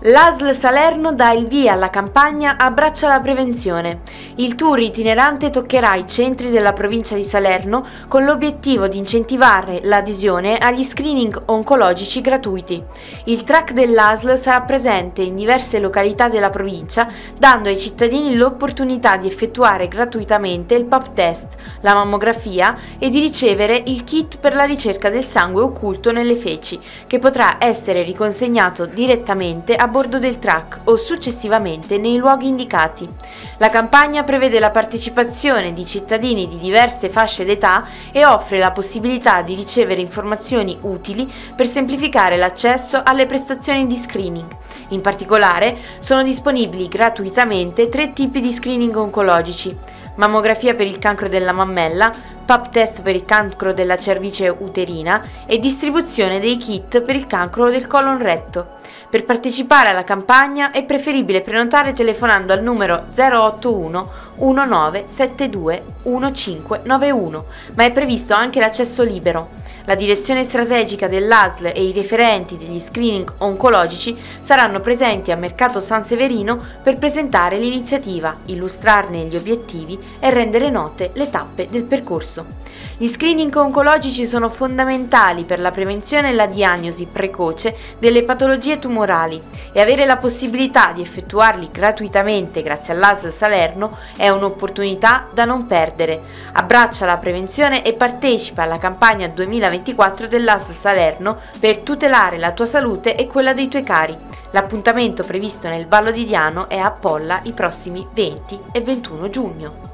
L'ASL Salerno dà il via alla campagna Abbraccia la prevenzione. Il tour itinerante toccherà i centri della provincia di Salerno con l'obiettivo di incentivare l'adesione agli screening oncologici gratuiti. Il track dell'ASL sarà presente in diverse località della provincia, dando ai cittadini l'opportunità di effettuare gratuitamente il pap test, la mammografia e di ricevere il kit per la ricerca del sangue occulto nelle feci, che potrà essere riconsegnato direttamente a bordo del track o successivamente nei luoghi indicati. La campagna prevede la partecipazione di cittadini di diverse fasce d'età e offre la possibilità di ricevere informazioni utili per semplificare l'accesso alle prestazioni di screening. In particolare, sono disponibili gratuitamente 3 tipi di screening oncologici: mammografia per il cancro della mammella, pap test per il cancro della cervice uterina e distribuzione dei kit per il cancro del colon retto. Per partecipare alla campagna è preferibile prenotare telefonando al numero 081 1972 1591, ma è previsto anche l'accesso libero. La direzione strategica dell'ASL e i referenti degli screening oncologici saranno presenti a Mercato San Severino per presentare l'iniziativa, illustrarne gli obiettivi e rendere note le tappe del percorso. Gli screening oncologici sono fondamentali per la prevenzione e la diagnosi precoce delle patologie tumorali e avere la possibilità di effettuarli gratuitamente grazie all'ASL Salerno è un'opportunità da non perdere. Abbraccia la prevenzione e partecipa alla campagna 2024 dell'ASL Salerno per tutelare la tua salute e quella dei tuoi cari. L'appuntamento previsto nel Vallo di Diano è a Polla i prossimi 20 e 21 giugno.